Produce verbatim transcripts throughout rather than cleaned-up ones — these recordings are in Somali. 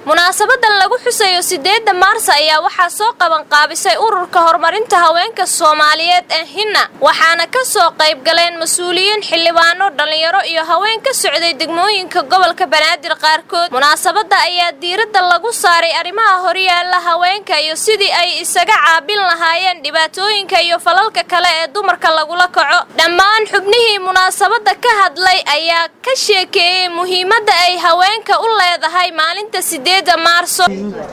munaasabadan lagu xusayo sideedda Maars ayaa waxaa soo qaban qaabisay ururka horumarinta haweenka Soomaaliyeed ee Hina waxaana ka soo qayb galeen mas'uuliyiin xildhibaano dhalinyaro iyo haween ka socday degmooyinka gobolka Banaadir qaarkood munaasabada ayaa diiradda lagu saaray arrimaha horyaalla haweenka iyo sidii ay isaga caabin lahaayeen dhibaatooyinka iyo falalka kale ee dumarka lagula kaco dhammaan xubnihii munaasabada ka hadlay ayaa ka sheekeeyay muhiimadda ay haweenka u leedahay maalinta sideedda Maarso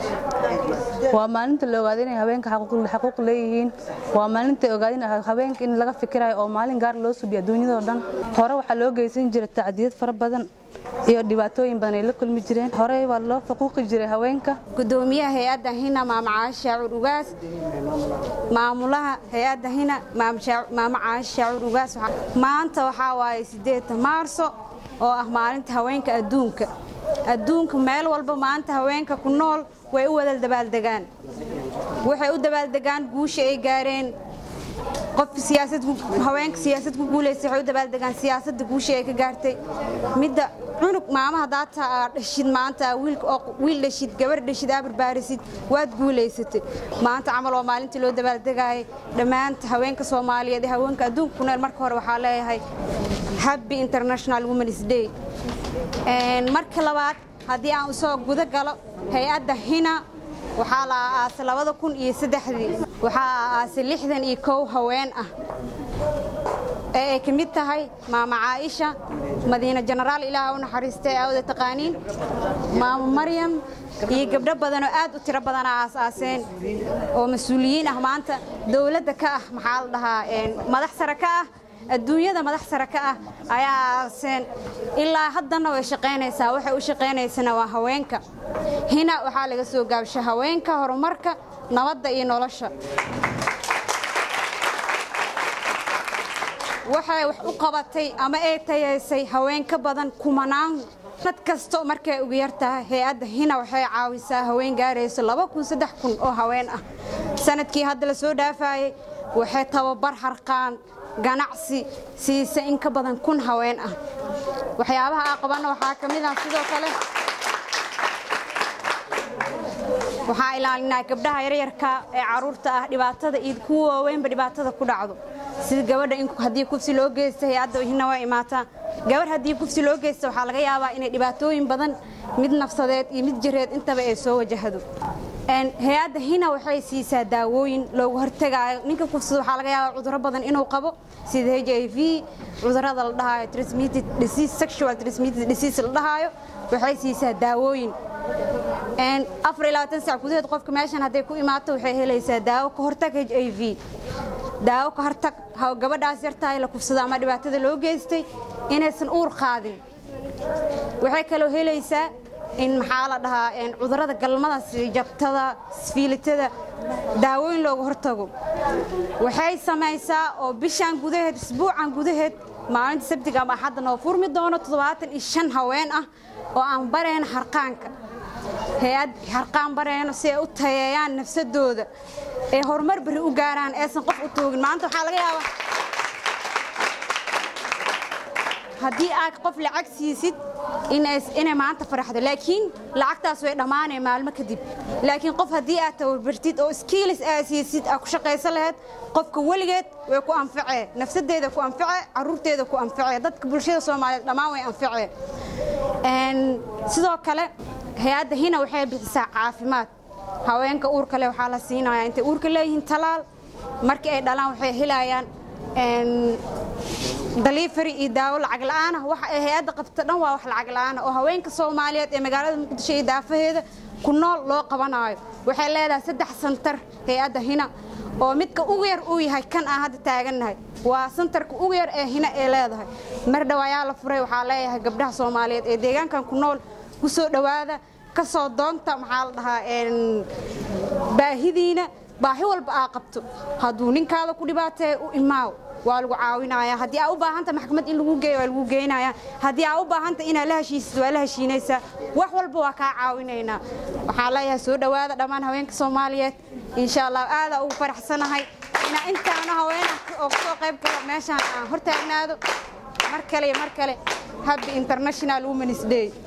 waa maalinta la ogaado in haweenka xaquuq leeyihiin waa maalinta ogaado in haweenka in laga fikirayo oo maalin gaar loo suubiyo adduunyada oo dhan hore waxa loo geysan jiray tacdiyad fara badan iyo dhibaatooyin badan ay la kulmi jireen hore waa loo xuquuqi jiray haweenka gudoomiyaha hay'adda Hina Maama Caasha Urugaas maamulaha hay'adda Hina Maama Caasha Urugaas maanta waxa waaye sideedda Maarso oo ah maalinta haweenka adduunka adduunka meel walba maanta haweenka ku nool way u wada dabaaldegaan waxay u dabaaldegaan guusha ay gaareen qof siyaasad haweenka siyaasad ku guuleysay waxay u dabaaldegaan siyaasadda guusha ay ka gaartay midda cunug maamaha daata dhashid maanta wiil wiil dhashid gabar dhashid abar baarisid waad guuleysatay maanta amal oo maalintii loo dabaaldegaay dhamaanta haweenka Soomaaliyeed ee haweenka adduunka ku nool marka hore waxa leeyahay Happy International Women's Day een marka labaad hadii aan soo guda galo hay'adda Hina waxa la aasay laba kun iyo saddex waxa aasay lixdan iyo kow haween ah ee ka mid tahay Maama Caasha Madiina General Ilaahay u naxariistay awda taqaaniin Maama Maryam iyo gabdho badan oo aad u tiro badan aasaaseen oo mas'uuliyiin ah maanta dawladda ka ah maxaa la dhahaa een madax sare ka ah adduunyada madax sare ka ah ayaa seen ilaa haddana way shaqeynaysaa waxay u shaqeynaysaa waa haweenka Hina waxa laga soo gaabshay haweenka horumarka nabadda iyo nolosha waxay wax u qabatay ama ay tayeysay haweenka badan kumanaan dad kasto markay ugu yartahay hay'adda Hina waxay caawisaa haween gaarayso laba kun saddex kun oo haween ah sanadkii hadda la soo dhaafay waxay tababar harqaan ganacsi siisa in ka badan kun haween ah waxyaabaha aqoonna waxa kamid ah sidoo kale waxa ilaalinaa gabdhaha yaryarka ee caruurta ah dhibaatada iyo kuwa waaweynba dhibaatada ku dhacdo sida gabadha in hadii kufsi loo geystay hay'adda Hina way imaataa gabar hadii kufsi loo geystay waxa laga yaabaa in dhibaatooyin badan mid nafsadeed iyo mid jireed intaba ay soo wajahdo een hay'adda Hina waxay siisaa daawooyin loogu hortagayo ninka kufsada waxa laga yaabaa cudurro badan inuu qabo sida H I V cudurrada la dhahayo transmitted disease sexual transmitted disease la dhahayo waxay siisaa daawooyin een afar iyo labaatan saac gudaheed qofka meeshan haday ku imaato waxay helaysaa daawo ka hortag H I V daawo ka hortag haw gabadhaas yartahay la kufsada ama dhibaatada loo geystay inaysan uur qaadin waxay kale helaysaa in maxaa la dhahaa in cudurrada galmada sida jabtada isfiilitada daawooyin looga hortago waxay samaysaa oo bishan gudaheed isbuucan gudaheed maalinta sabtiga ama axadda noo furmi doono toddobaatan iyo shan haween ah oo aan bareen harqaanka hay'ad harqaan bareen si ay u tayeeyaan nafsadooda ee horumar bari u gaaraan aysan qof u toogin maanta waxa laga yaabaa hadii aad qof lacag siisid inay inay maanta faraxdo laakiin lacagtaas way dhamaanay maalmo kadib laakiin qof hadii aad tababartid oo skills aad siisid aad ku shaqeysan lahayd qofka waligeed way ku anfacay nafsadeeda ku anfacay caruurteeda ku anfacay dadka bulshada Soomaaliyeed dhamaan way anfacay een sidoo kale hay'adda Hina waxay bixisaa caafimaad haweenka uurka leh waxa la siinayaa inta uurka leeyihiin talaal markii ay dhalaan waxay helayaan een delivery iyo daawo lacag la'aan ah waxa ay hay'adda qabta dhan waa wax lacag la'aan oo haweenka Soomaaliyeed ee magaalada Muqdisho iyo daafaheeda ku nool loo qabanayo waxay leedahay saddex center hay'adda Hina oo midka ugu yar uu yahay kan aan hadda taaganahay waa centerka ugu yar ee Hina ay leedahay mar dhawaaya la furay waxa leeyahay gabdhaha Soomaaliyeed ee deegaankan ku nool ku soo dhawaada ka soo doonta maxaa la dhahaa een baahidiina baahi walba aa qabto haduu ninkaada ku dhibaatay u imaaw waa lagu caawinayaa hadii aad u baahanta maxkamad in lagu geeyo waa lagu geenayaa hadii aad u baahanta in la heshiiso waa la heshiinaysaa wax walba waa ka caawinaynaa waxa la yahay soo dhawaada dhamaan haweenka Soomaaliyeed insha Allah aad ugu faraxsanahay ina intaana haweenka oo soo qayb gala meeshan aan hortaagnaado mar kale mar kale Happy International Women's Day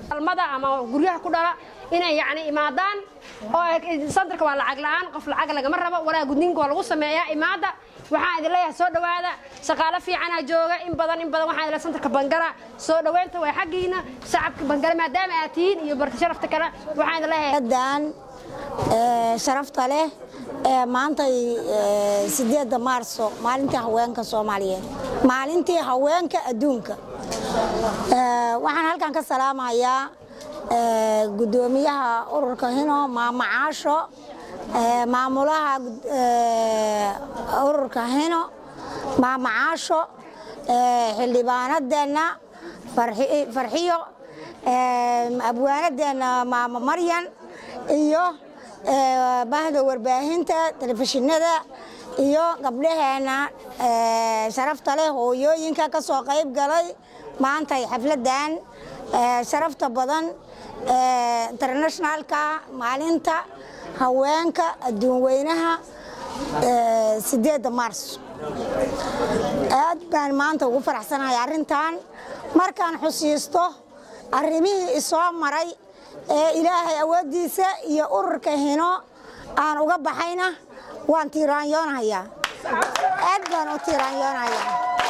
almada ama guryaha ku dhala inay yacni imaadaan oo santarka waa lacag la'aan qof lacag lagama rabo walaa gudniinka waa lagu sameeyaa imaada waxaan idin leeyahay soo dhawaada shaqaale fiican aa jooga in badan in badan waxaan idin santarka Bangara soo dhaweynta way xaqiina shacabka Bangara maadaama aad tihiin iyo barka sharafta kale waxaan idin leeyahay dan ee sharafta leh ee maanta sideedda Maarso maalintii haweenka Soomaaliyeed maalintii haweenka adduunka ee waxaan halkan ka salaamayaa ee gudoomiyaha ururka Hino Maama Caasho ee maamulaha ee ururka Hino Maama Caasho ee xildhibaanadeena farxiyo ee abwaanadeena Maama Maryan iyo ee bahda warbaahinta telefishinada iyo gabdhaheena ee sharafta leh hooyooyinka ka soo qayb galay maanta xafladan ee sharafta badan ee internationalka maalinta haweenka adduun weynaha ee sideedda Maarso aad baan maanta ugu faraxsanahay arintan markaan xusiisto arrimihii isoo maray ee ilaahay awoodiisa iyo ururka Hino aan uga baxayna waan tiiraanyoonayaa aad baan u tiiraanyoonayaa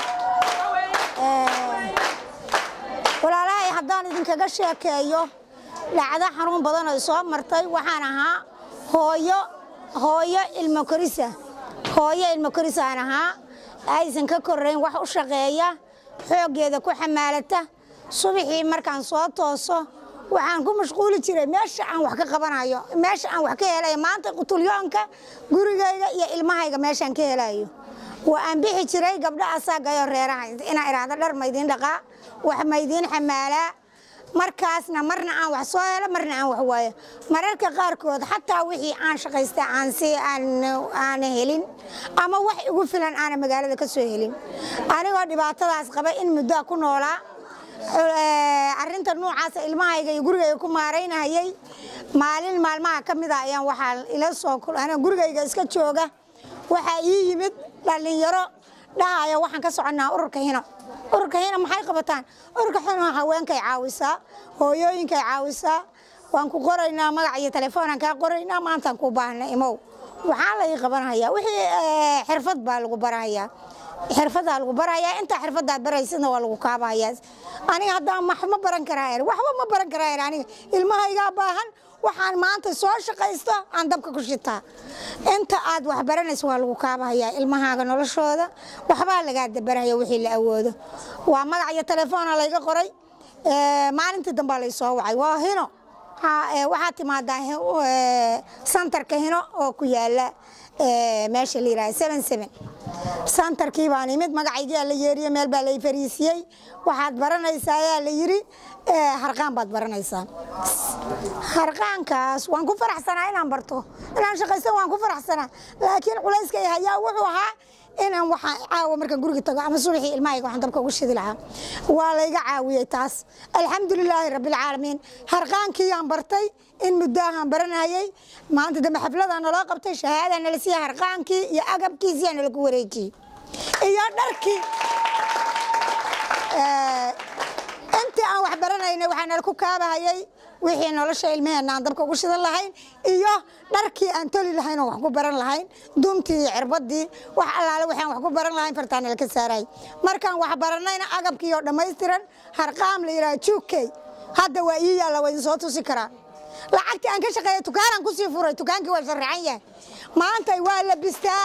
ee walaalahay haddaan idinkaga sheekeeyo dhacdo xanuun badan oo soo martay waxaan ahaa hooyo hooyo ilmo korisa hooyo ilmo korisa aan ahaa aysan ka koreyn wax u shaqeeya xoogeeda ku xamaalata subaxii markaan soo tooso waxaan ku mashquuli jiray meesha aan wax ka qabanayo meesha aan wax ka helayo maanta qutulyoonka gurigayga iyo ilmahayga meeshaan ka helayo waan bixi jiray gabdha asagayo reeraha ina iraada dhar maydin dhaqa wax maydin xamaala markaasna marna aan wax soo helo marna aan wax waayo mararka qaarkood xataa wixii aan shaqaystay aan si aan aan helin ama wax igu filan aan magaalada ka soo helin anigoo dhibaatadaas qaba in muddo ku noolaa arinta noocaas ilmahayga iyo gurigayga ku maareynayay maalin maalmaha kamid ah ayaan waxa ila soo kulana gurigayga iska jooga waxa ii yimid dhalinyaro dhaaya waxaan ka soconaa ururka Hino ururka Hino maxay qabataan ururka Hino haweenka ay caawisaa hooyooyinka ay caawisaa waan ku qoraynaa magac iyo telefoon aan ka qoraynaa maanta ku baahnaa imow waxa la qabanayaa wixii xirfad baa lagu barayaa xirfada lagu barayaa inta xirfada baraysana waa lagu kaabayaa aniga hadda ma ma baran karaayo waxba ma baran karaayo aniga ilmahayga baahan waxaan maanta soo shaqaysto aan dabka ku shitaa inta aad wax baranayso waa lagu kaabayaa ilmahaaga noloshooda waxba laga dabarayo wixii la awoodo waa magac iyo telefoon la iga qoray ee maalintii dambe la soo wacay waa Hino waxa timaadaa santarka Hino oo ku yaala ee meesha la yiraahdo seven seven santarkii baan imid magacayga la yeeriyo meel baa la fariisiyay waxaad baranaysaa ayaa la yiri ee harqaan baad baranaysaa harqaankaas waan ku faraxsanaa inaan barto inaan shaqaysto waan ku faraxsanaa laakiin culayska ayaa wuxuu ahaa inaan waxa caawa marka guriga tago ama subaxii ilmahayga waxaan dabka ugu shidi lahaa waa la iga caawiyay taas alxamdulilaahi rabbil caalamiin harqaankii aan bartay in muddo aan baranayay maanta dambe xafladana loo qabtay shahaadana la siiyay harqaankii iyo agabkiisii la ku wareejiyay iyo dharkii ee inta aan wax baranayna waxaan ku kaabahayay wixii nolosha ilmaheena aan dabka ugu shidan lahayn iyo dharkii aan toli lahayn oo wax ku baran lahayn duntii cirbadii wax allaale waxaan wax ku baran lahayn fartaan la ka saaray markaan wax baranayna agabkii oo dhameystiran harqaam la yiraahdo jukay hadda waa ii yaala way soo tusi karaa lacagti aan ka shaqeeyo tukaanan ku sii furay tukaankii waa sharxan yahay maanta waa la bistaa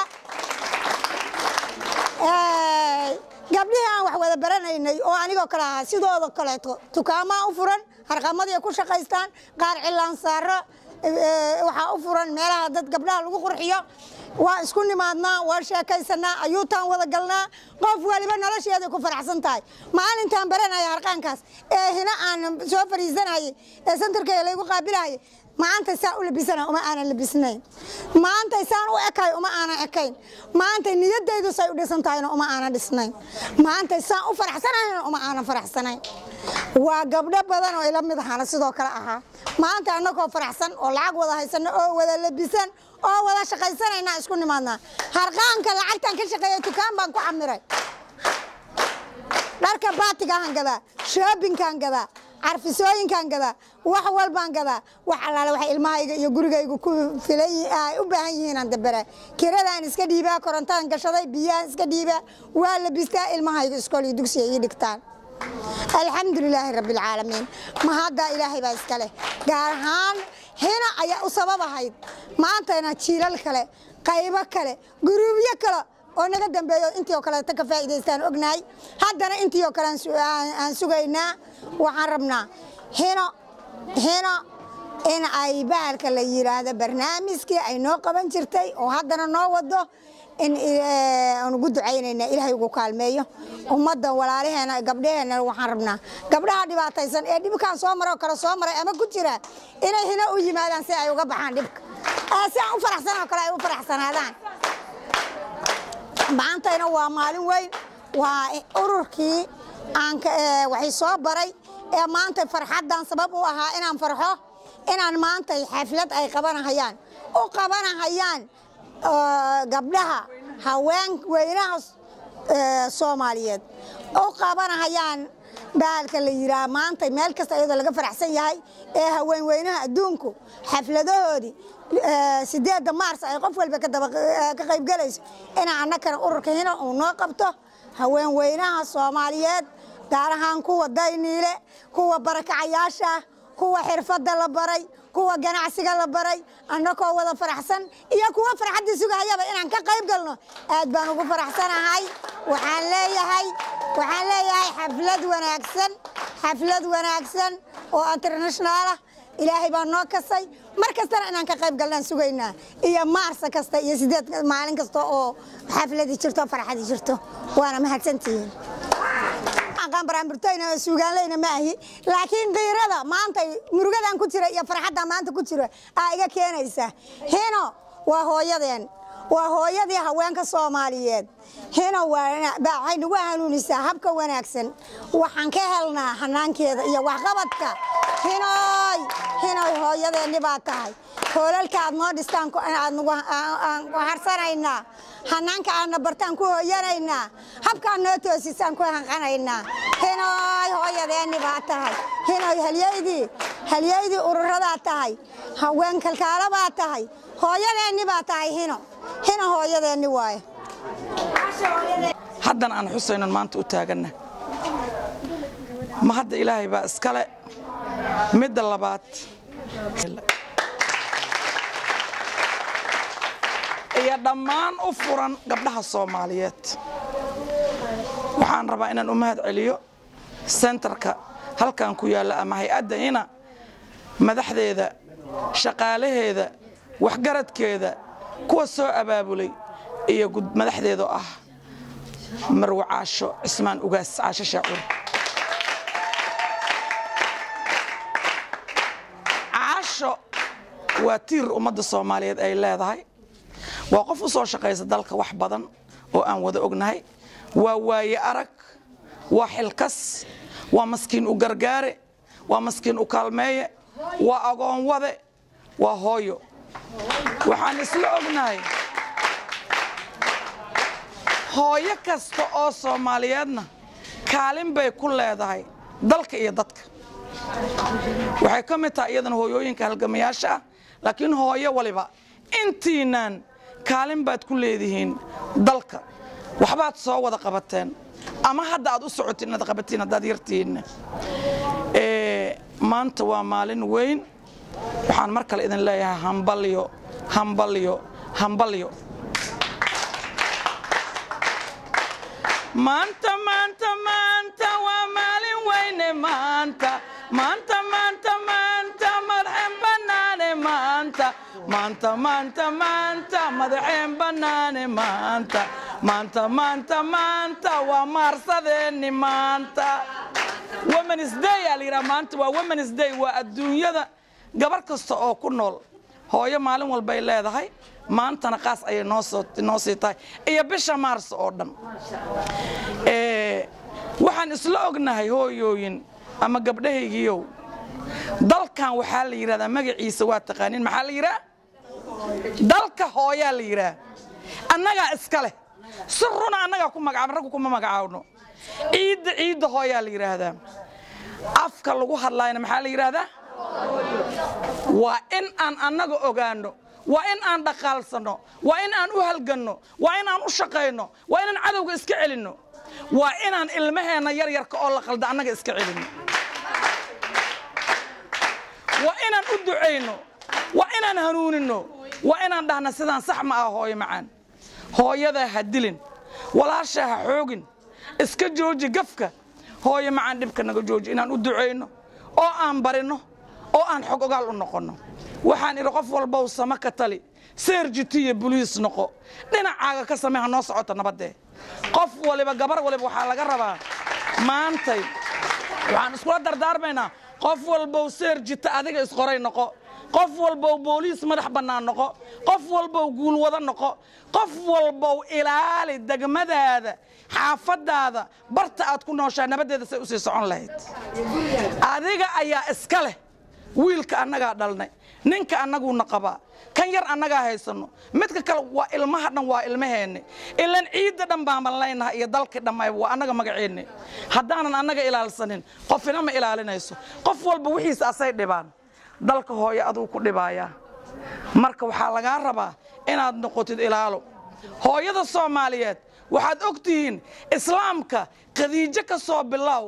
ee gabdhaha aan wax wada baranaynay oo anigoo kala ah sidooda kaleeto tukaama u furan harqamadii ku shaqaystaan qaar cilaan saaro waxa u furan meelaha dad gabdhaha lagu qurxiyo waa isku nimaadnaa waa sheekaysanaa ayuutaan wada galnaa qof waliba nolosheeda ku faraxsan tahay maalintaan baranaya harqaankaas ee Hino aan soo fariisanayay ee santarka la igu qaabilayay maanta saa u labisana uma aanan labisnayn maanta saan u ekay uma aanan ekayn maanta niyadeydu say u dhisan tahay uma aanan dhisnayn maanta saan u faraxsanayn uma aanan faraxsanayn waa gabdho badan oo ila mid ahana sidoo kale aha maanta anagoo faraxsan oo lacag wada haysan oo wada labisan oo wada shaqaysanayna isku nimaadna harqaanka lacagtan ka shaqeeyo tukaan baan ku camiray dharka baatiga aan gada shopping kan gada carfisooyinkan gadaa wax walbaan gadaa wax allaale wax ilmahayga iyo gurigayga ku filay ay u baahan yihiin aan dabara kiradaan iska dhiibaa korontaan gashaday biyaha iska dhiibaa waa la bistaa ilmahayga iskool iyo dugsiga ii dhigtaan alxamdulilaahi rabbil caalamiin ma hadda ilaahay baa iska leh gaar ahaan hina ayaa u sababahayd maantana jiilal kale qaybo kale guruubyo kale oo naga dambeeyo intii oo kale ta ka faa'iideystaan ognahay haddana intii oo kale aan sugaynaa waxaan rabnaa hino hino in ay bahalka la yiraahdo barnaamijkii ay noo qaban jirtay oo haddana noo wado in aan ugu ducaynayna ilaahay ugu kaalmeeyo ummadda walaalaheena gabdhaheena waxaan rabnaa gabdhaha dhibaataysan ee dhibkaan soo maro kala soo maray ama ku jira inay hino u yimaadaan si ay uga baxaan dhibka si aan u faraxsan oo kale ay u faraxsanaadaan maantayna waa maalin weyn waa ururkii aan waxay soo baray ee maanta farxadan sabab u ahaa inaan farxo inaan maanta xaflad ay qabanahayaan u qabanahayaan gabdhaha haween weynaha Soomaaliyeed oo qabanahayaan baalka la yiraahdo maanta meel kasta iyadoo laga faraxsan yahay ee haween weynaha adduunku xafladahoodii sideedda Maars ay qof walba ka daba ka qayb galayso in annakana ururka hina uu noo qabto haween weynaha Soomaaliyeed gaar ahaan kuwa dayniile kuwa barakacayaasha kuwa xirfadda la baray kuwa ganacsiga la baray annakoo wada faraxsan iyo kuwa farxadii sugayaba inaan ka qayb galno aad baan ugu faraxsanahay waxaan leeyahay waxaan leeyahay xaflad wanaagsan xaflad wanaagsan oo international ah ilaahay baa noo kasay markastana inaan ka qayb galnaan sugaynaa iyo Maars kasta iyo sideed maalin kasta oo xafladi jirto farxadi jirto waana mahadsantihiin aan baraamburtayna suugaanlayna ma ahi laakiin qiirada maanta murugadan ku jira iyo farxadda maanta ku jira ay iga keenaysa hino waa hooyadeen waa hooyadii haweenka Soomaaliyeed hino waa baahay nagu hanuunisaa habka wanaagsan waxaan ka helnaa hanaankeeda iyo wax qabadka hinoy hinoy hooyadeeni baa tahay hoolalka aad noo dhistaan ku aad nagu aan harsanayna hanaanka aan bartaan ku hooyanaynaa habka noo toosisaan ku hanqanaynaa hinoy hooyadeeni baa tahay hinoy halyeeydi halyeeydi ururada tahay haween kalkaala baa tahay hooyadeeni baa tahay hino hino hooyadeeni waay haddan aan xusaynan maanta u taaganna ma hadda ilaahay baa iskale midda labaad iyo dhammaan u furan gabdhaha Soomaaliyeed waxaan rabaa inaan u mahad celiyo centerka halkan ku yaala ama hay'adda hina madaxdeeda shaqaalaheeda waxgaradkeeda kuwa soo abaabulay iyo madaxdeedu ah Marwo Caasho Cismaan Ugaas Caasho Shaacuur Caasho waa tiir ummadda Soomaaliyeed ay leedahay waa qof u soo shaqeysa dalka wax badan oo aan wada ognahay waa waaye arag waa xilkas waa maskiin u gargaare waa maskiin u kaalmeeye waa agoon wade waa hooyo waxaan isla ognahay hooyo kasta oo Soomaaliyeedna kaalin bay ku leedahay dalka iyo dadka waxay ka mid tahay iyadana hooyooyinka halgamayaasha ah laakiin hooyo waliba intiinaan kaalin baad ku leedihiin dalka waxbaad soo wada qabateen ama hadda aad u socotiin inaad qabatiin haddaad yartihiin ee maanta waa maalin weyn waxaan mar kale idin leeyahay hambalyo hambalyo hambalyo maanta maanta maanta waa maalin weyne maanta maanta maanta maanta madaxeen banaane maanta maanta maanta maanta madaxeen banaane maanta maanta maanta maanta waa maarsadeeni maanta Women's Day alira maanta waa Women's Day waa adduunyada gabar kasta oo ku nool hooyo maalin walba ay leedahay maantana qaas ay noo soo noo siitay iyo bisha Maars oo dhan ee waxaan isla ognahay hooyooyin ama gabdhahaygiyow dalkan waxaa la yiraahdaa magaciisa waa taqaanin maxaa la yiraahdaa dalka hooyaa la yiraahdaa annaga iska leh sirruna annaga ku magacaab rag kuma magacaawno ciid ciid hooyaa la yiraahdaa afka lagu hadlaayna maxaa la yiraahdaa waa in aan annaga ogaano waa in aan dhaqaalsano waa in aan u halganno waa in aan u shaqeyno waa in aan cadawga iska celinno waa in aan ilmaheena yar yarka oo la qalda annaga iska celinno waa in aan u duceyno waa in aan hanuunino waa in aan dhahna sidaan sax ma ah hooyo macaan hooyada ha dilin walaasha ha xoogin iska jooji gafka hooyo macaan dhibka naga jooji inaan u duceyno oo aan barino oo aan xog ogaal u noqono waxaan iri qof walba uu sama ka tali seerjitiye booliis noqo dhinacaaga ka sameeha noo socota nabadde qof waliba gabar waliba waxaa laga rabaa maantay waxaan iskula dardaarmaynaa qof walba uu seerjita adiga isqoray noqo qof walba uu booliis madax bannaan noqo qof walba uu guul wada noqo qof walba uu ilaali degmadaada xaafadaada barta aad ku nooshaa nabadeeda say u sii socon lahayd adiga ayaa iska leh wiilka annagaa dhalnay ninka annaguuna qabaa kan yar annagaa haysano midka kale waa ilmaha dhan waa ilmaheenne ilan ciidda dhan baan leenahay iyo dalkii dhammaay waa annaga magaceenne haddaanan annaga ilaalsanin qofina ma ilaalinayso qof walba wixiisa asay dhibaan dalka hooyo aduu ku dhibaayaa marka waxaa lagaa rabaa inaad noqotid ilaalo hooyada Soomaaliyeed waxaad ogtihiin islaamka qadiijo ka soo bilow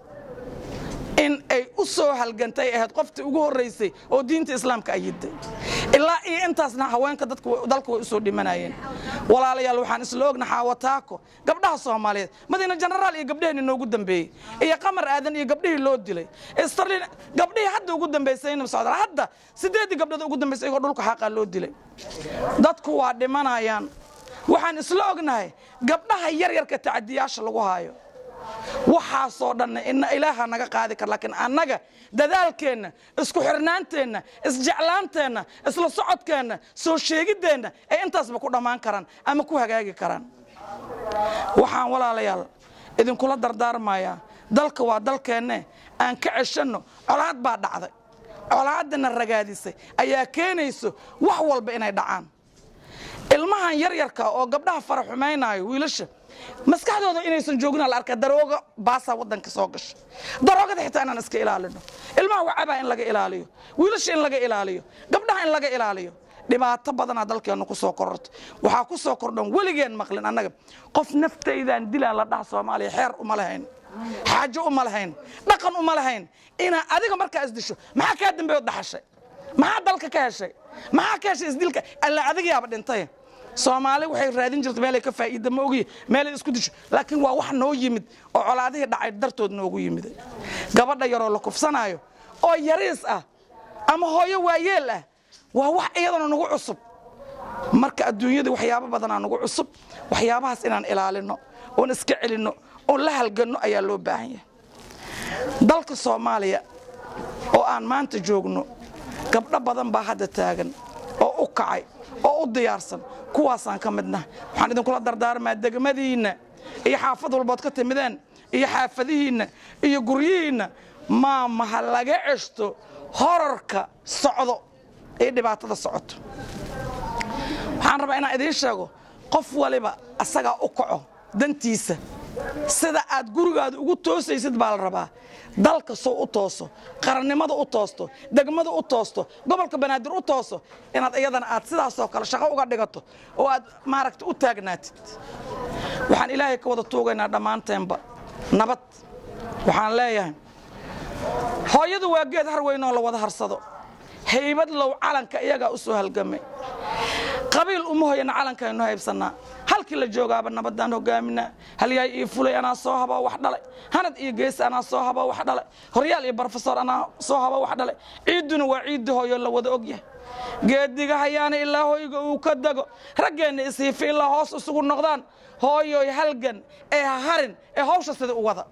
in ay u soo halgantay ahayd qoftii ugu horeysay oo diinta islaamka ayidday ilaa iyo intaasna haweenka dadku dalku way u soo dhimanayeen walaalayaal waxaan isla ognahay Xaawataako gabdhaha Soomaaliyeed madiina generaal iyo gabdhaheena noogu dambeeyay iyo qamar aadan iyo gabdhihii loo dilay Sterling gabdhihii hadda ugu dambeysayna socdaan hadda sideed gabdhood ugu dambeysay oo dhulka xaqaa loo dilay dadku waa dhimanayaan waxaan isla ognahay gabdhaha yar yarka tacadiyaasha lagu haayo waxa soo dhan in ilaaha naga qaadi kar laakiin annaga dadaalkeena isku xirnaanteena isjeclaanteena isla socodkeena soo sheegideena ay intaasba ku dhamaan karaan ama ku hagaagi karaan waxaan walaalayaal idin kula dardaarmaya dalka waa dalkeena aan ka ceshano colaad baa dhacday colaadna ragaadisay ayaa keenayso wax walba inay dhacaan ilmahan yar yarka oo gabdhaha faraxumeynaayo wiilasha maskaxdooda inaysan joogin la arka darooga baasa wadanka soo gashay daroogada xitaa inaan iska ilaalino ilmaha wacaba in laga ilaaliyo wiilasha in laga ilaaliyo gabdhaha in laga ilaaliyo dhibaato badan dalkeenu ku soo kororto waxa ku soo kordhan waligeen maqlin annaga qof naftaydan dilaan la dhax Soomaaliya xeer uma lahayn xaajo uma lahayn dhaqan uma lahayn ina adiga markaa isdisho maxaa ka dambeeyo dhaxashay maxaa dalka ka heshay maxaa ka heshay isdilka alla adiga yaaba dhintay Soomaali waxay raadin jirtay meel ay ka faa'iido ma ogi meel ay isku disho laakiin waa wax noo yimid oo colaadihii dhacay dartood noogu yimid gabadha yar oo la kufsanaayo oo yariis ah ama hooyo waayeel ah waa wax iyadana nagu cusub marka adduunyada waxyaabo badan aan nagu cusub waxyaabahaas inaan ilaalino oo iska celino oo la halgano ayaa loo baahan yahay dalka Soomaaliya oo aan maanta joogno gabdho badan baa hadda taagan oo u kacay oo u diyaarsan kuwaasaan ka midna waxaan idin kula dardaarmaa degmadiina iyo xaafad walbood ka timideen iyo xaafadihiina iyo guryihiina ma ma laga ceshto horarka socdo ee dhibaatada socoto waxaan rabaa inaan idin sheego qof waliba asaga u kaco dantiisa sida aad gurigaada ugu toosaysid baa la rabaa dalka soo u tooso qarannimada u toosto degmada u toosto gobolka Banaadir u tooso inaad iyadana aad sidaas oo kale shaqo uga dhigato oo aad maaragta u taagnaatid waxaan ilaahay ka wada toogaynaa dhamaanteenba nabad waxaan leeyahay hooyadu waa geed har weyn oo la wada harsado haybad low calanka iyaga u soo halgamay qabiil uma hooyana calanka inoo haybsanaa halkii la joogaaba nabadaan hogaamina halyaay iyo fulay ana soo haba wax dhalay hanad iyo gees ana soo haba wax dhalay horyaal iyo professor ana soo haba wax dhalay ciiduna waa ciid hooyo la wada ogyahay geediga hayaana ilaa hooyga uu ka dago raggeena isiifa ilaa hoos isugu noqdaan hooyo halgan ee harin ee hawsha sida u wada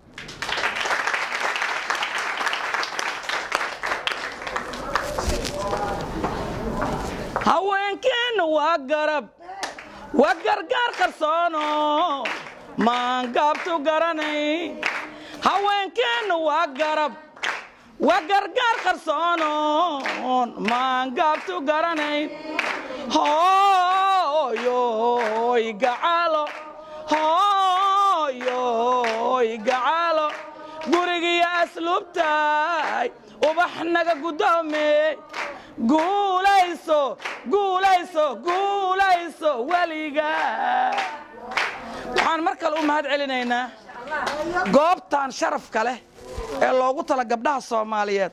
haweenkeena waa garab waa gargaar qarsoono maan gaabtu garanay haweenkeena waa garab waa gargaar qarsoono maan gaabtu garanay hooyoy gacalo hooyoy gacalo gurigiya asluubtaay ubax naga guddoome guulayso guulayso guulayso weliga waxaan mar kale u mahad celinaynaa goobtan sharafka leh ee loogu tala gabdhaha Soomaaliyeed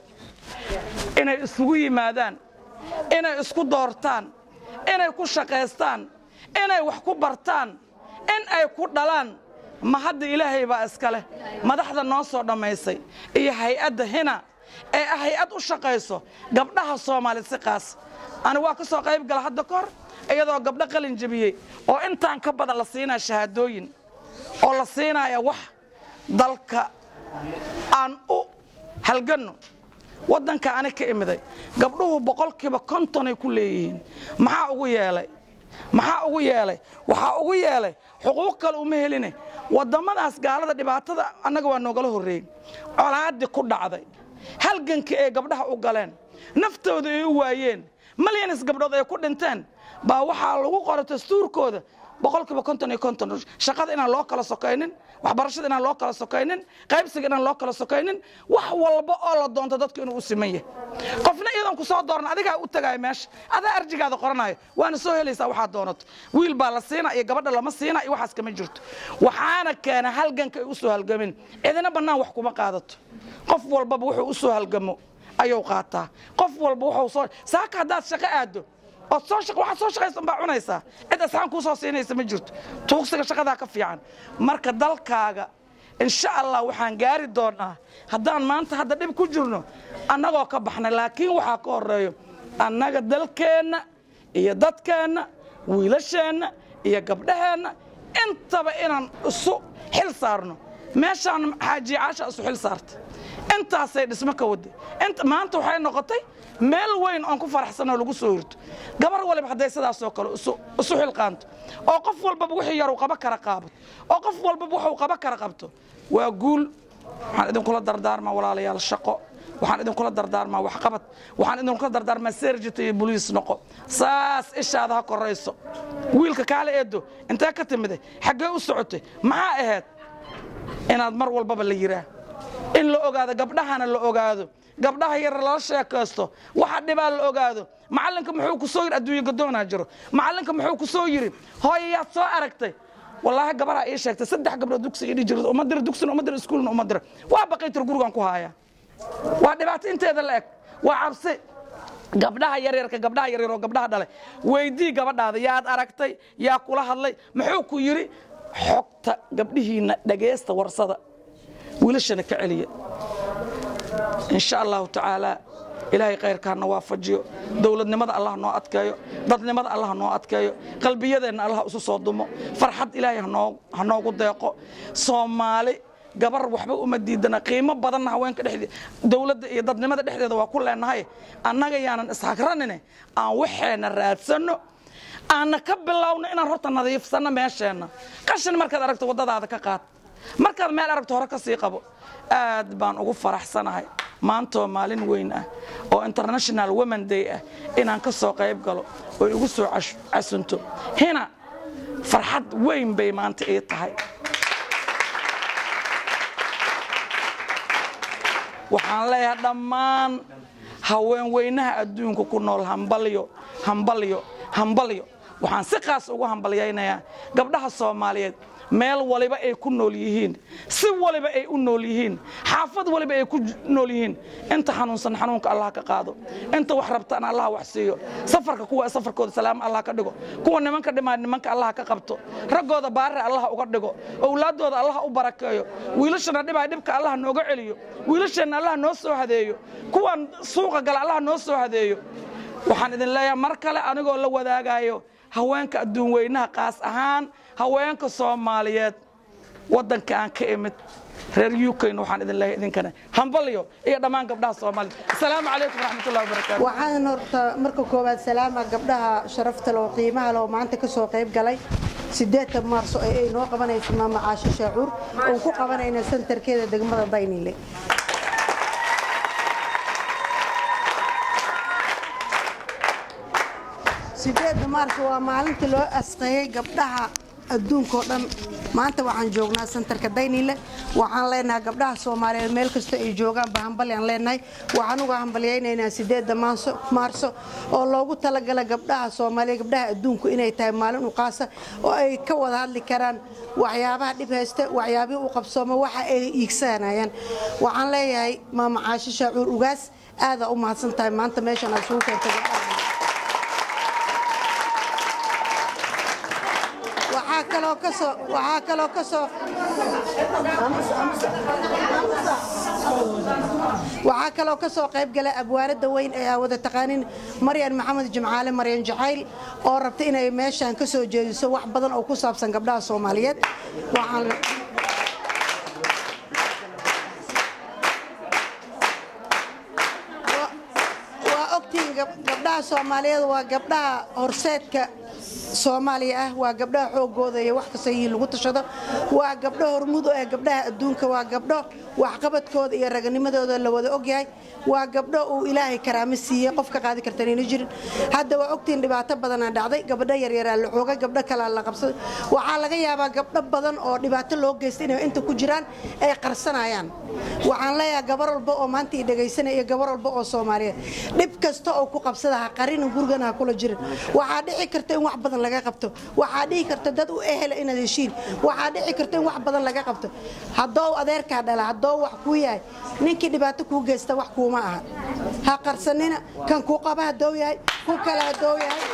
inay isugu yimaadaan inay isku doortaan inay ku shaqeystaan inay wax ku bartaan in ay ku dhalaan ma hadda Ilaahay baa iska leh madaxda noo soo dhameysay iyo hay'adda hina ee hay'ad u shaqeyso gabdhaha Soomaaliyeed si qaas ana waa ka soo qayb gal hadda kor iyadoo gabdha qalin jabiyay oo intaan ka badan la siinaa shahaadooyin oo la siinaya wax dalka aan u halgano wadanka ana ka imiday gabdhuhu boqolkiiba konton ay ku leeyihiin maxaa ugu yeelay maxaa ugu yeelay waxa ugu yeelay xuquuq kale uma heline wadamadaas gaalada dhibaatada anaga waa noogala horeeyay colaadi ku dhacday halganka ee gabdhaha u galeen naftooda ay u waayeen malyanis gabdhood ay ku dhinteen baa waxa lagu qoray dastuurkooda boqolkiiba konton iyo konton shaqada inaan loo kala sokaynin waxbarashada inaan loo kala sokaynin qaybsiga inaan loo kala sokaynin wax walba oo la doonto dadku inuu u simeeyo qofna iyadan ku soo dooran adiga u tagay meesha ada arjigaada qoranayo waana soo helaysaa waxa doonato wiil baa la siina iyo gabadha lama siina iyo waxaas kama jirto waxaana keena halganka ay u soo halgamin idina banaan wax kuma qaadato qof walba wuxuu u soo halgamo ayuu qaataa qof walba wuxuu soo saaka hadaad shaqo aado oo soo shaqo waxa soo shaqaysan baa cunaysa cid asxaan ku soo siinaysa ma jirto tuugsiga shaqada ka fiican marka dalkaaga insha Allah waxaan gaari doonaa hadaan maanta hadda dib ku jirno annagoo ka baxnay laakiin waxa ka horeeyo annaga dalkeena iyo dadkeena wiilasheena iyo gabdhaheena intaba inaan isu xil saarno meeshaan xaaji caasha isu xil saartay intaasay dhismo ka wada inta maanta waxay noqotay meel weyn oo ku faraxsanoo lagu soo hirto gabar waliba haday sidaas oo kale isu isu xilqaanto oo qof walba wixii yar uu qaba kara qaabo oo qof walba wuxuu qaba kara qabto waa guul waxaan idin kula dardaarmaa walaalayaal shaqo waxaan idin kula dardaarmaa wax qabad waxaan idin kula dardaarmaa serjito iyo police noqo saas ishaada ha korayso wiilka kaale eedo inta ka timide xagee u socotay maxaa ahayd inaad mar walba la yiraa in la ogaado gabdhahana la ogaado gabdhaha yar la sheekaysto waxa dhibaa la ogaado macalinka muxuu ku soo yiri adduunka doona jiro macalinka muxuu ku soo yiri hooyayaad soo aragtay wallahi gabadha ay sheegtay saddex gabdhood dugsi ii jirto uma dir dugsi uma dir iskuul uma dir waa baqaytir gurigan ku haaya waa dhibaato inteeda la eg waa cabsi gabdhaha yar yarka gabdhaha yar yar oo gabdhaha dhalay weydii gabadhaada yaad aragtay yaa kula hadlay muxuu ku yiri xogta gabdhihiina dhageesta warsada wiilashana ka celiya إن شاء الله تعالى إلهي خير كان نوافجيو دولة نمد الله نو أتكايو ضد نمد الله نو أتكايو قلبي يدنا الله أسوس صدمه فرحت إلهي هنو هنو قد يقو صومالي قبر وحبة أمديدنا قيمة بدنا هوين كده دولة ضد نمد ده ده وكل النهاية أنا جايانا إسحاقرنني أن وحنا رأسنا أنا قبل لو إن رحت نظيف سنة ماشينا كشن مركز أركت وضد هذا كقات مركز مال أركت هرك سيقبو aad baan ugu faraxsanahay maanta maalin weyn ah oo International Women Day ah inaan ka soo qayb galo oo ugu soo casunto hina farxad weyn bay maanta ay tahay waxaan leeyahay dhammaan haween weynaha adduunka ku nool hambalyo hambalyo hambalyo waxaan si qaas ugu hambalyaynayaa gabdhaha Soomaaliyeed meel waliba ay ku nool yihiin si waliba ay u nool yihiin xaafad waliba ay ku nool yihiin inta xanuunsan xanuunka Allah ka qaado inta wax rabtaan Allah wax siiyo safarka kuwa safarkooda salaam Allah ka dhigo kuwa nimanka dhimaan nimanka Allah ka qabto ragooda baar Allah uga dhigo awlaadooda Allah u barakeeyo wiilashana dhibay dhibka Allah nooga celiyo wiilashana Allah noo soo hadeeyo kuwan suuqa gal Allah noo soo hadeeyo waxaan idin leeyahay mar kale anigoo la wadaagayo haweenka adduun weynaha qaas ahaan haweenka Soomaaliyeed wadanka aan ka imid reer U K waxaan idin leeyahay idinkana hambalyo iyo dhamaan gabdhaha Soomaaliyeed assalaamu calaykum waraxmatullaahi wabarakaatuh waxaan horta marka koobaad salaama gabdhaha sharafta loo qiimaha loo maanta ka soo qayb galay sideedda Maarso ee ay noo qabanayso maama Caasha Shaacuur oo ku qabanayna centerkeeda degmada Daynile sideedda Maarso waa maalintii loo asqeeyay gabdhaha adduunka oo dhan maanta waxaan joognaa centerka Daynile waxaan leenahay gabdhaha Soomaaliyeed meel kasta ay joogaan ba hambalyan leenahay waxaan uga hambalyeynaa sideedda maarso oo loogu talagalay gabdhaha Soomaaliyeed gabdhaha adduunku inay tahay maalin u qaasa oo ay ka wada hadli karaan waxyaabaha dhib haysta waxyaabaha u qabsooma waxa ay iigsanayaan waxaan leeyahay maama Caasho Shaacuur Ugaas aad u mahadsantahay maanta meeshan aad soo keentay waxaa kaloo ka soo waxaa kaloo ka soo waxaa kaloo ka soo qayb galay abwaarada weyn ee wada taqaanin Maryan Maxamed Jimcaale Maryan Jacayl oo rabtay inay meeshan ka soo jeediso wax badan oo ku saabsan gabdhaha Soomaaliyeed waxaan waa ogtiin gabdhaha Soomaaliyeed waa gabdhaha horseedka Soomaaliya ah waa gabdhaha xoogooda iyo wax kasta ee lagu tashado waa gabdho hormuud ee gabdhaha adduunka waa gabdho wax qabadkooda iyo raganimadooda la wada ogyahay waa gabdho uu Ilaahay karaamo siiyay qofka qaadi karta inay jirin hadda waa ogtiin dhibaato badan dhacday gabdho yar yar la xoogay gabdho kale la qabsaday waxa laga yaabaa gabdho badan oo dhibaato loo geystay inay inta ku jiraan ay qarsanayaan waxaan leeyahay gabar walba oo maanta i dhageysanaya gabar walba oo Soomaaliyeed dhib kasta oo ku qabsada ha qarin gurigana kula jirin waxa dhici karta in wax badan laga qabto waxa dhici karta dad u ehel inaad heshiin waxa dhici karta in wax badan laga qabto haddoo adeerka dhala haddoo wax ku yahay ninkii dhibaato ku geysta wax kuma aha ha qarsanina kan ku qaba haddoo yahay ku kala haddoo yahay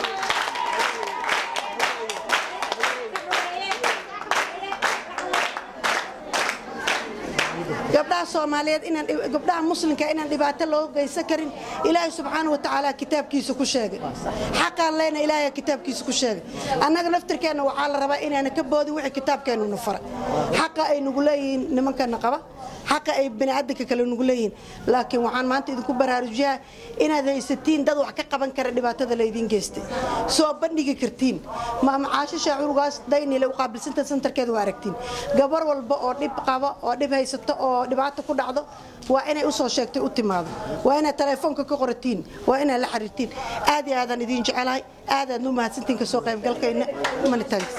gabdhaha Soomaaliyeed inaan gabdhaha muslimka inaan dhibaato loo geysan karin Ilaahay subhanahu wa ta'ala kitaabkiisa ku sheegay xaqan leena Ilaahay kitaabkiisa ku sheegay annaga naftirkeena waxa la rabaa inaan ka boodi wixii kitaabkeenu nu faray xaqa ay nagu leeyihiin nimankan qaba xaqa ay bini'aadamka kale nagu leeyihiin laakiin waxaan maanta idinku baraarujiyaa inaad haysatiin dad wax ka qaban kara dhibaatada la idin geystay soo bandhigi kartiin maama Caasho Shaacuur Ugaas daynile u qaabilsanta santarkeeda waa aragtiin gabar walba oo dhib qaba oo dhib haysato oo dhibaato ku dhacdo waa inay u soo sheegtay u timaado waa inay telefoonka ka qoratiin waa inay la xiriirtiin aad iyo aadan idin jecelahay aad aad u mahadsantiin ka soo qayb galkayna manitanks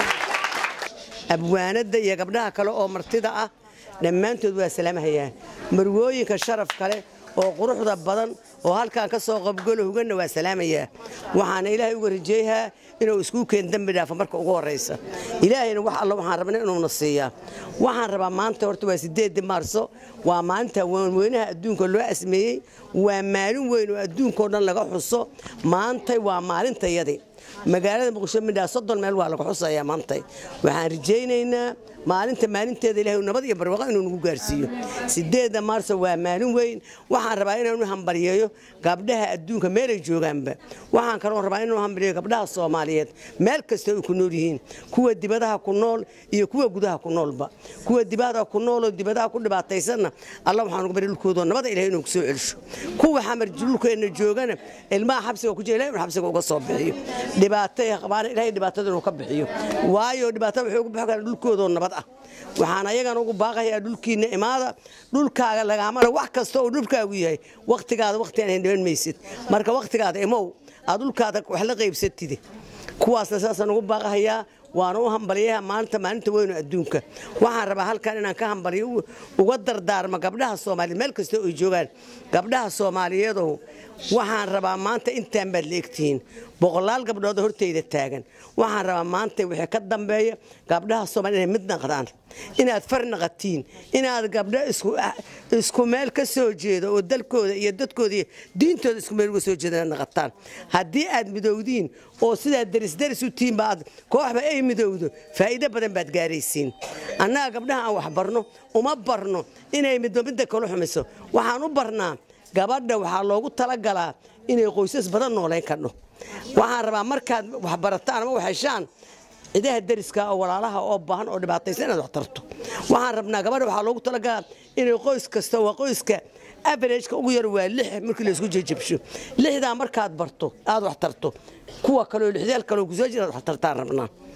abwaanada iyo gabdhaha kale oo martida ah dhammaantood waa salaamahayaan marwooyinka sharaf kale oo quruxda badan oo halkaan ka soo qabgalo hugana waa salaamaya waxaan Ilaahay ugu rajeeyaa inuu isku keen dambi dhaafo marka ugu horeysa Ilaahayna wax alla waxaan rabnaa inuu nasiiyo waxaan rabaa maanta horta waa sideedda Maarso waa maanta weynaha adduunka loo asmeeyay waa maalin weyn oo adduunka oo dhan laga xuso maanta waa maalinta yadi magaalada Muqdisho midda soddon meel waa laga xusayaa maanta waxaan rajaynaynaa maalinta maalinteeda Ilaahay nabad iyo barwaaqo inuu nagu gaarsiiyo sideedda Maarso waa maalin weyn waxaan rabaa inaan hambariyeeyo gabdhaha adduunka meel ay joogaanba waxaan kaloo rabaa inaan hambariyeeyo gabdhaha Soomaaliyeed meel kasta oo ku nool yihiin kuwa dibadaha ku nool iyo kuwa gudaha ku noolba kuwa dibadaha ku nool oo dibadaha ku dhibaataysanna Allah waxaan ugu bari dhulkooda nabad Ilaahay inuu ku soo celiyo kuwa xamar dhulkeena joogana ilmaha xabsiga ku jira Ilaahay xabsiga uga soo bixiyo dhibaatay qabaan Ilaahay dhibaatada inuu ka bixiyo waayo dhibaatada wuxuu ugu bixi karaa dhulkooda nabad ah waxaan ayagan ugu baaqayaa dhulkiina imaada dhulkaaga laga amar wax kasta oo dhulkaagu yahay waqtigaada waqti aan dhiban maysid marka waqtigaada imow aad dhulkaada wax la qaybsatid kuwaas asaasan ugu baaqayaa waan u hambaliyaa maanta maalinta weyn adduunka waxaan rabaa halkan inaan ka hambaliyo uga dardaarmo gabdhaha Soomaaliyeed meel kasta oo joogaan gabdhaha Soomaaliyeed waxaan rabaa maanta intaan baad leegtiin boqolaal gabdhood horteyda taagan waxaan rabaa maanta wixii ka dambeeya gabdhaha Soomaaliyeed mid naqdaan inaad farnaqatiin inaad gabdho isku isku meel ka soo jeedo oo dalkooda iyo dadkooda diintooda isku meel uga soo jeedaan naqataan haddii aad midowdiin oo sida daris daris u tiin baad kooxba ay midowdo faa'iido badan baad gaaraysiin annaga gabdhaha aan wax barno uma barno inay midnimada kala xumayso waxaan u barnaa gabadha waxa loogu talagalaa inay qoysas badan nooleyn karno waxaan rabaa markaad wax barataan ama wax heshaan ciidaha dariska oo walaalaha oo baahan oo dhibaataysan inaad wax tarto waxaan rabnaa gabadha waxa loogu talagalaa inay qoys kasta waa qoyska average ugu yar waa lix markii la isku jajabsho lixda markaad barto aad wax tarto kuwa kale lixdeel kale ku soo jira wax tartaan rabnaa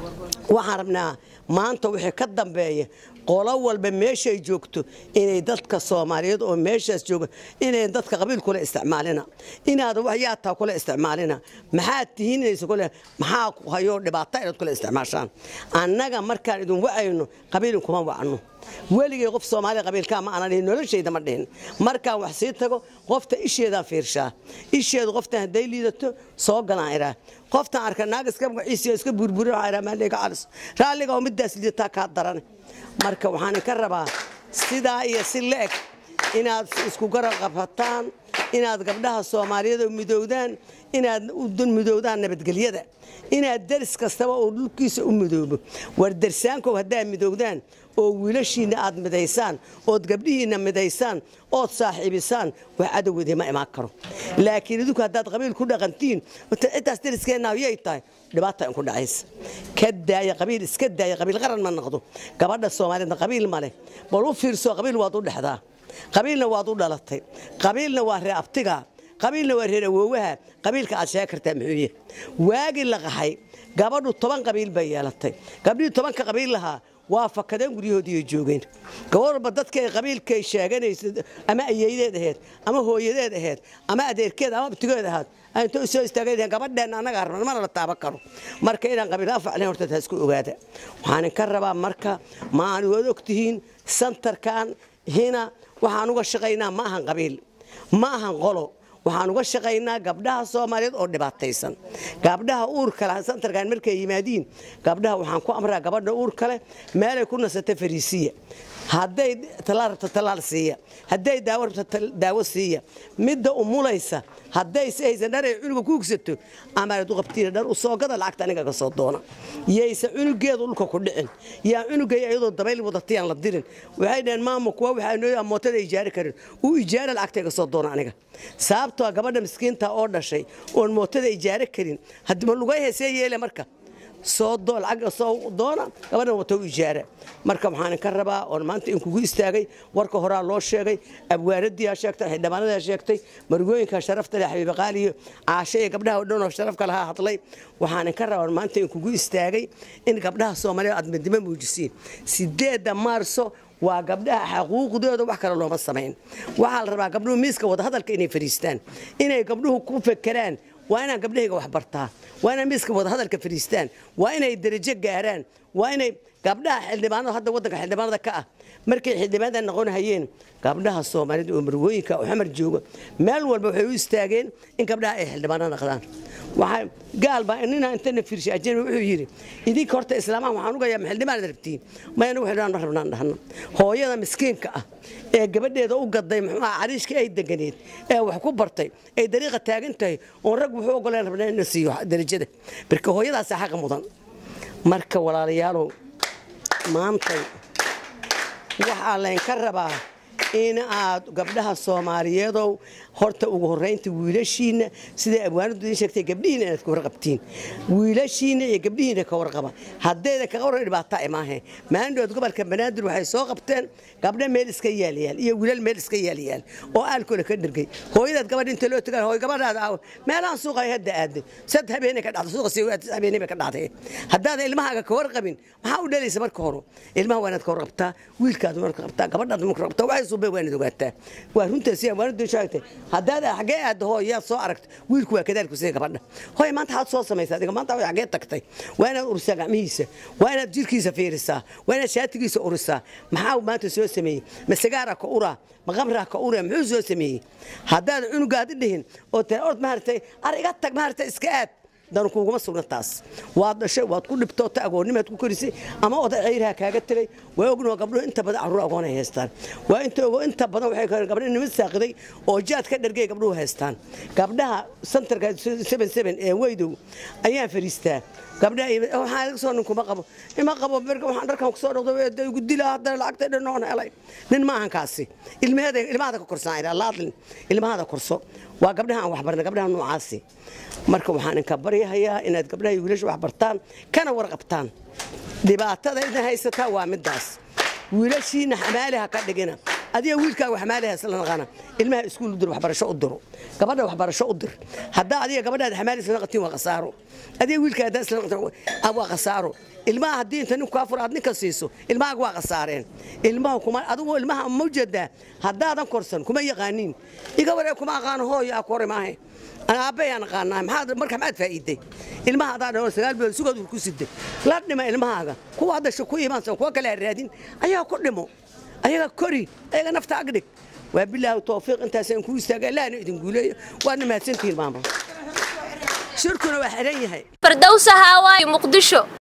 waxaan rabnaa maanta wixii ka dambeeya qolo walba meesha ay joogto inay dadka Soomaaliyeed oo meeshaas jooga inay dadka qabiil kula isticmaalina inaad waxyaata kula isticmaalina maxaa tihiinayso kula maxaa ku hayo dhibaato inaad kula isticmaashaan annaga markaan idin wacayno qabiil kuma wacno weligay qof Soomaali qabiilka ma aanan noloshayda ma dhihin markaan wax sii tago qofta isheeda fiirshaa isheedu qofta haday liidato soo galaayra qofta arka naagiska magaciisa iska burburiyo ayra ma leega calis raaliga oo midaas liidata ka daran marka waxaan ka rabaa sidaa iyo si leeg inaad isku garab qabataan inaad gabdhaha Soomaaliyeed u midoodaan inaad u dun midoodaan nabadgelyada inaad daris kastaba oo dhulkiisa u midoobo war darsaanku hadaa midoodaan oo wiilashiina aad midaysaan oo gabdhihiina midaysaan oo saaxiibisaan wax adawada ma imaan karo laakiin idinku hadaad qabiil ku dhaqantiin intaas dariskeena ayay tahay dhibaato in ku dhacaysa ka daaya qabiil iska daaya qabiil qaran ma noqdo gabadha Soomaaliyeed qabiil ma leh bal u fiirso qabiil waad u dhaxdaa qabiilna waad u dhalatay qabiilna waa reebtiga qabiilna waa reer awoowaha qabiilka aad sheekartaa muxuu waagi la qaxay gabadhu toban qabiil bay yeelatay gabdhii toban ka qabiil lahaa waa fakadeen guriyoodii joogeen gabarba dadka qabiilka ay sheeganaysid ama ayeeyadeed ahayd ama hooyadeed ahayd ama adeerkeed ama abtigeed ahayd ayto soo istaageen gabadheen anaga arman ma la taaban karo marka inaan qabiil afacleen horta taas ku ogaada waxaan ka rabaa marka ma aan wada ogtihiin santarkan hina waxaan uga shaqeynaa ma ahan qabiil ma ahan qolo waxaan uga shaqeynaa gabdhaha Soomaaliyeed oo dhibaataysan gabdhaha uur kale santarkan markay yimaadiin gabdhaha waxaan ku amraa gabadha uur kale meel ay ku nasatay fariisiya haday talaarta talaal siiya haday daawo daawo siiya midda umulaysa haday saysan dharay cunuga ku gsato ama aad u qabtiin dhar u soo gada lacagta aniga ka soo doona yeeysa cunugeedu dhulka ku dhicin yaa cunugay ayadoo dabayl wadatiyaan la dirin waxay dheen maamo kuwa waxa noo mootada ijaari karin uu ijaara lacagta ka soo doona aniga sababtoo gabadha miskiinta oo dhashay oo mootada ijaari karin hadii lugay heesay yeelay marka soo dool aga soo doona gabadha wato ijaara marka waxaan ka rabaa oo maanta in kugu istaagay warka hore loo sheegay abwaaradii sheegtay xidhamaanada sheegtay margooyinka sharafta leh xabiib qaaliyo caashay gabdhaha dhan oo sharaf kala hadlay waxaan ka rabaa maanta in kugu istaagay in gabdhaha Soomaaliyeed aad midnimo muujisiin sideeda maarso waa gabdhaha xuquuqdooda wax kale looma sameyn waxa la rabaa gabdhuhu miiska wada hadalka inay fariistaan inay gabdhuhu ku fekeraan waa inaan gabdhahiga wax bartaa waa inaan miiska wada hadalka fariistaan waa inay darajo gaaraan waa inay gabdhaha xildhibaanada hadda wadanka xildhibaanada ka ah markay xildhibaanada noqon hayeen gabdhaha Soomaaliyeed oo marwooyinka oo xamar jooga meel walba waxay u istaageen in gabdhaha ay xildhibaanada noqdaan waxa gaal baa inna inta fiirshay ajeen wuxuu yiri idinka horta islaamaha waxaan uga yahay xildhibaan rabtiin ma inuu xildhibaan ma rabnaan dhahna hooyada miskiinka ah ee gabadheeda u gaday muxuu cariishka ay deganeed ee wax ku bartay ay dariiqa taagan tahay oo rag wuxuu ogolaan rabnaa in siiyo darajada barka hooyadaas xaq mudan marka walaalayaal maanta waxa la in ka rabaa in aad gabdhaha Soomaaliyeed oo horta ugu horeynta wiilashiina sida abwaanadu sheegtay gabdhihiina aad ku warqabtiin wiilashiina iyo gabdhihiina ka warqaba hadeeda ka waran dhibaato imaahe maandood gobolka Banaadir waxay soo qabteen gabdha meel iska yaaliyaan iyo wiilal meel iska yaaliyaan oo alkool ka dhirgay hooyada gabadh inta loo tagaa hooy gabadhaada meelaan suuqa ay hadda aad sad habeenay ka dhacdo suuqa si habeenay ka dhacday hadaad ilmaha ka warqabin waxa uu dhalaysa marka hore ilmaha wanaad ka warqabtaa wiilkaadu marka qabtaa gabadhaadu marka qabtaa waxay soo beewan ogaataa waa runta si abwaanadu sheegtay hadaad xagee aad hooyo soo aragto wiilku waa kadaalku si gabadha hooy maanta had soo sameeyay adiga maanta way xagee tagtay waa inaad ursa gacmihiisa waa inaad jirkiisa fiirisaa waa inaad shaatigiisa urisaa maxaa maanta soo sameeyay masagaara ka ura ma qabra ka ura muxuu soo sameeyay hadaad cunugaad dhihin oo taa ord maartay ariga tag maartay iska aad dan kuugu ma sugna taas waad dhashay waad ku dhibtoota agoonimaad ku korisay ama oday ciiraha kaaga tilay way ogno gabdho inta badan caruur agoon ay haystaan waa inta ogo inta badan waxay ka gabdho nimid saaqiday oo jaad ka dhargay gabdhuhu haystaan gabdhaha santarka seven seven ee weydow ayaan fariistaa gabdhaha waxa laga soo ninkuma qabo ima qabo marka waxaan dharkan ku soo dhaqdo way ugu dilaa hadda lacagta dhanoon helay nin ma ahan kaasi ilmaheeda ilmaha ka korsan ila laadlin ilmaha korso waa gabdhaha wax barna gabdhaha noocaasi marka waxaan ka bariyahayaa inaad gabdhaha wiilasha wax bartaan kana warqabtaan dhibaatada idin haysata waa midaas wiilashiina xamaalaha ka dhigina adiga wiilkaaga wax maalaha isla naqana ilmaha iskuul u dir waxbarasho u diro gabadha waxbarasho u dir haddaa adiga gabadhaada xamaal isla naqatiin waa qasaaro adiga wiilkaaga isla naqatiin waa qasaaro ilmaha haddii inta ninku afur aad ninka siiso ilmaha waa qasaareen ilmaha kuma adigu ilmaha mawjada haddaadan korsan kuma yaqaaniin iga waree kuma aqaan hooyo aa kore maahe أنا أبي أنا قانا محاد مركب ما تفايدة المها هذا هو سجال بسوق الكوسيدة لا نما المها هذا هو هذا شو كوي ما سوى هو كلا الرادين أيها كلمه أيها كوري أيها نفط عقدك وبالله التوفيق أنت سنكون سجال لا نقدر نقول وأنا ما سنتي الماما شركنا وحرية هاي فردوسها واي مقدشو.